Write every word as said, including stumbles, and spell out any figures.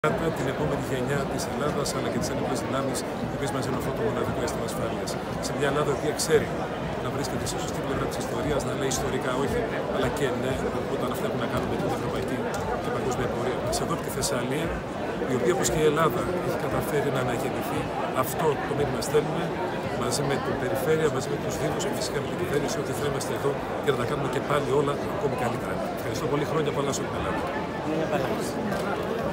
την επόμενη γενιά της Ελλάδας αλλά και τις ενόπλες δυνάμεις οι οποίες μας δίνουν αυτό το μοναδικό αίσθημα ασφάλειας. Σε μια Ελλάδα που ξέρει να βρίσκεται στη σωστή πλευρά της ιστορίας, να λέει ιστορικά όχι, αλλά και ναι, όταν αυτά έχουν να κάνουν με την ευρωπαϊκή και παγκόσμια πορεία μας. Εδώ από τη Θεσσαλία, η οποία όπως και η Ελλάδα έχει καταφέρει να αναγεννηθεί, αυτό το μήνυμα στέλνουμε μαζί με την περιφέρεια, μαζί με τους Δήμους και φυσικά με την κυβέρνηση, ότι θα είμαστε εδώ για να τα κάνουμε και πάλι όλα ακόμη καλύτερα. Ευχαριστώ πολύ, χρόνια πολλά σε όλη την Ελλάδα.